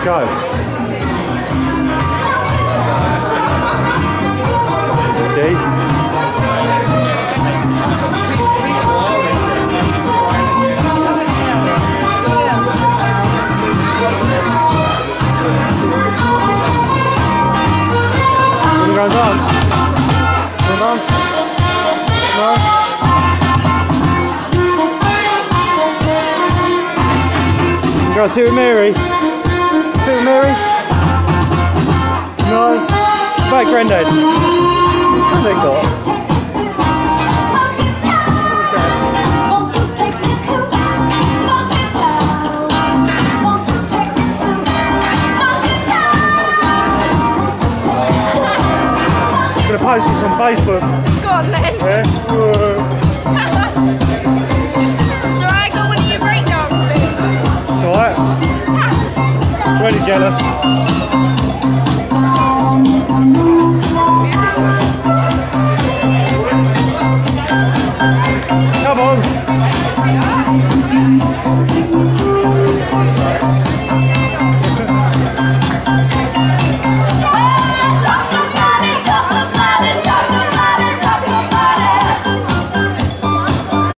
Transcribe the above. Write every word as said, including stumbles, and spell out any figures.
Let's go. Ready? Wanna go and dance? Wanna dance? No? Go sit with Mary. Sit with Mary. No. Back, Grandad. What's they got? I'm gonna post this on Facebook. Go on then. Yeah. So I got one of you breakdancing. It's alright. Really jealous. Come on.